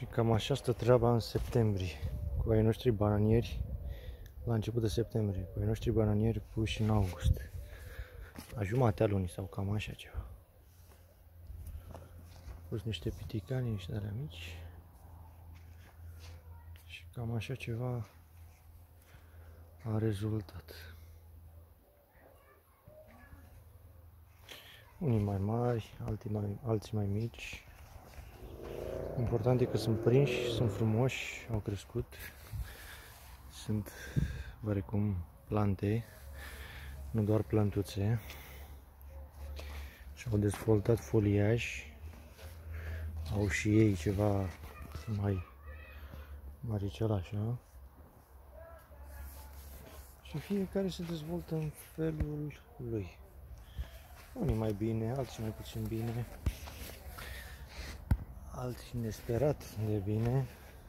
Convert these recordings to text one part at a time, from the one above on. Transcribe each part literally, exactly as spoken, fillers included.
Și cam așa stă treaba în septembrie, cu ai noștri bananieri, la început de septembrie, cu ai noștri bananieri puși în august, la jumatea lunii sau cam așa ceva. Pus niște piticani, niște alea mici și cam așa ceva a rezultat. Unii mai mari, alții mai, alții mai mici. Important e că sunt prinși, sunt frumoși, au crescut. Sunt oarecum plante, nu doar plantuțe. Și au dezvoltat foliaj. Au și ei ceva mai maricel așa. Și fiecare se dezvoltă în felul lui. Unii mai bine, alții mai puțin bine. Alții nesperat de bine.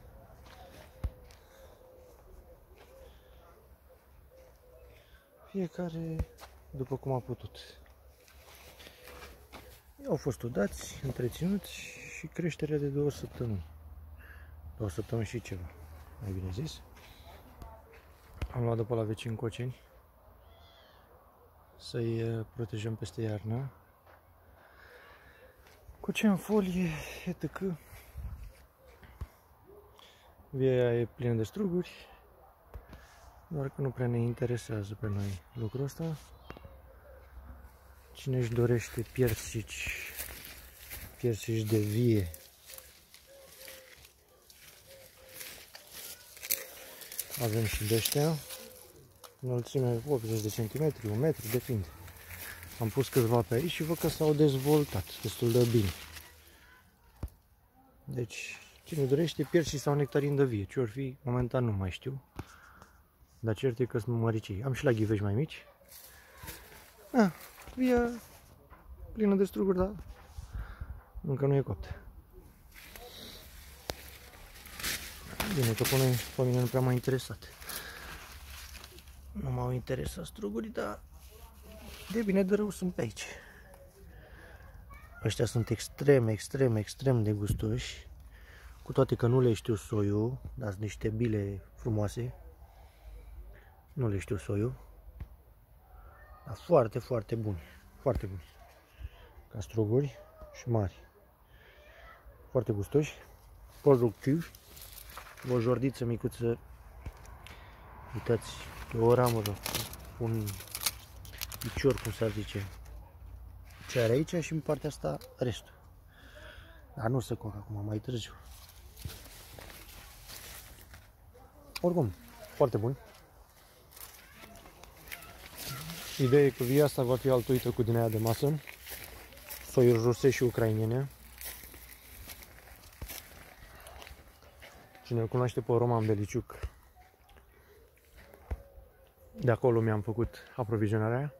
Fiecare după cum a putut. Ei au fost udați, întreținuți și creșterea de două săptămâni. Două săptămâni și ceva, mai bine zis. Am luat după la vecini Coceni să-i protejăm peste iarnă. Cocea în folie, et cetera. Via e plină de struguri, doar că nu prea ne interesează pe noi lucrul ăsta. Cine își dorește piersici, piersici de vie, avem și de ăștia, înălțime optzeci de centimetri, un metru, depinde. Am pus câțiva pe aici și văd că s-au dezvoltat destul de bine. Deci, cine dorește piersici sau nectarin de vie, ce or fi, momentan nu mai știu. Dar cert e că sunt măricii. Am și la ghivești mai mici. Ah, via plină de struguri, dar încă nu e copt. Bine că pe, noi, pe mine nu prea m-a interesat. Nu m-au interesat strugurii, dar de bine de rău sunt pe aici. Ăștia sunt extrem, extrem, extrem de gustoși. Cu toate că nu le știu soiul, dar sunt niște bile frumoase. Nu le știu soiul. Dar foarte, foarte buni. Foarte buni. Ca struguri și mari. Foarte gustoși. Productivi. O jordiță micuță. Uitați, pe o ramură. Un picior, cum s-ar zice. Ce are aici și în partea asta restul. Dar nu se coc acum, mai târziu. Oricum, foarte bun. Ideea e că via asta va fi altuită cu din aia de masă. Soiuri ruse și ucrainene. Cine îl cunoaște pe Roman Beliciuc, de acolo mi-am făcut aprovizionarea.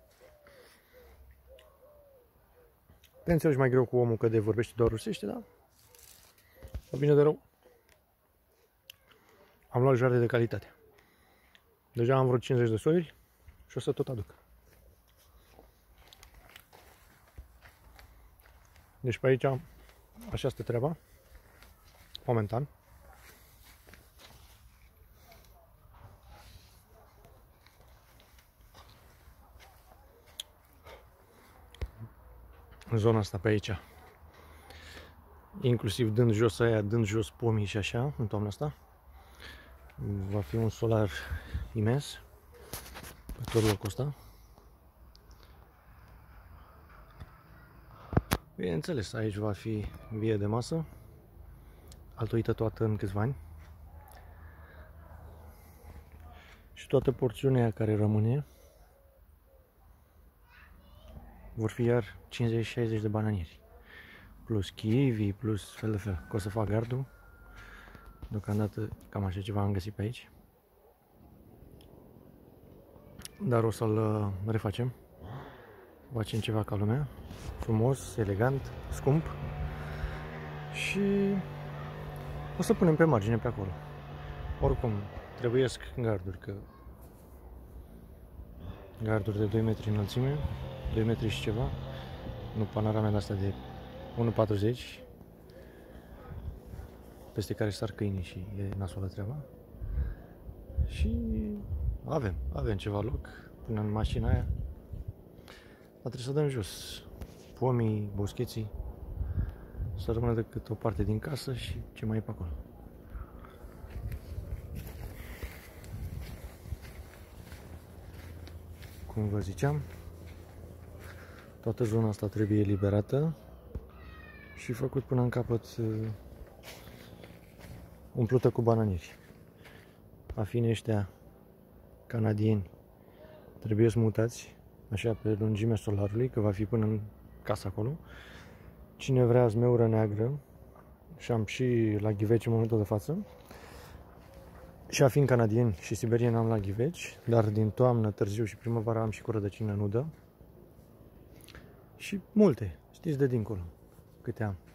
Te înțelegi mai greu cu omul că de vorbește doar rusește, dar la bine de rău am luat jarde de calitate. Deja am vreo cincizeci de soiuri și o să tot aduc. Deci pe aici așa stă treaba, momentan. În zona asta pe aici, inclusiv dând jos aia, dând jos pomii și așa, în toamna asta, va fi un solar imens pe tot locul ăsta. Bineînțeles, aici va fi vie de masă, altuită toată în câțiva ani. Și toată porțiunea care rămâne vor fi iar cincizeci șaizeci de bananieri. Plus kiwi, plus fel de fel. Că o să fac gardul. Deocamdată cam așa ceva am găsit pe aici. Dar o să-l refacem. Facem ceva ca lumea. Frumos, elegant, scump. Și o să punem pe margine pe acolo. Oricum, trebuiesc garduri, că garduri de doi metri înălțime, doi metri și ceva, nu panorame de astea de unu patruzeci. peste care sar câinii și e nasoală treaba. Și avem, avem ceva loc până în mașina aia. Dar trebuie să dăm jos pomii, boscheții, să rămână decât o parte din casă și ce mai e pe acolo. Cum vă ziceam, toată zona asta trebuie eliberată și făcut până în capăt, umplută cu bananieri. Afinii ăștia canadieni trebuie să mutați așa pe lungimea solarului, că va fi până în casa acolo. Cine vrea zmeură neagră, și am și la ghiveci în momentul de față. Și afin canadieni și siberieni am la ghiveci, dar din toamnă, târziu și primăvara am și cu rădăcină nudă. Și multe, știți de dincolo câte am.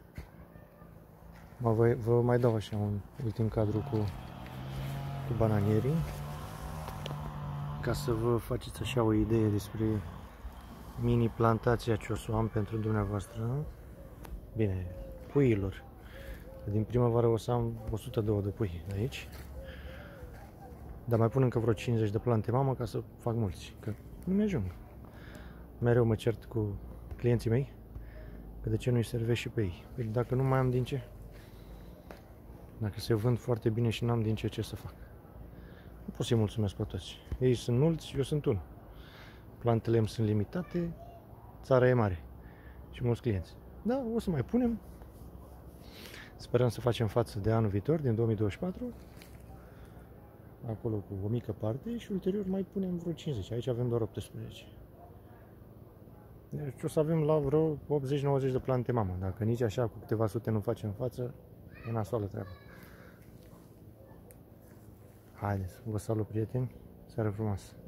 Vă, vă mai dau așa un ultim cadru cu, cu bananierii, ca să vă faceți așa o idee despre mini plantația ce o să o am pentru dumneavoastră. Bine, puiilor. Din primăvară o să am o sută două de pui aici. Dar mai pun încă vreo cincizeci de plante mamă ca să fac mulți, că nu mi ajung. Mereu mă cert cu clienții mei că de ce nu-i servesc și pe ei. Păi dacă nu mai am din ce, dacă se vând foarte bine și n-am din ce, ce să fac? Nu pot să-i mulțumesc pe toți. Ei sunt mulți, eu sunt unul. Plantele îmi sunt limitate, țara e mare și mulți clienți. Da, o să mai punem. Sperăm să facem față de anul viitor, din două mii douăzeci și patru. Acolo cu o mică parte și ulterior mai punem vreo cincizeci. Aici avem doar optsprezece. Deci o să avem la vreo optzeci nouăzeci de plante mamă. Dacă nici așa cu câteva sute nu facem față, e nasoală treaba. Haideți, vă salut, prieteni, seară frumoasă!